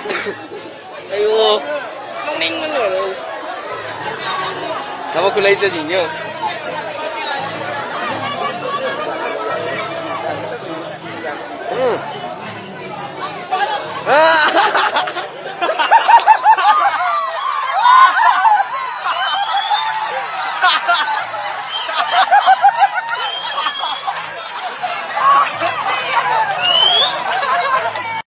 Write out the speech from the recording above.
Ayun. Nung ano. Nama kulay ito ninyo. Ah!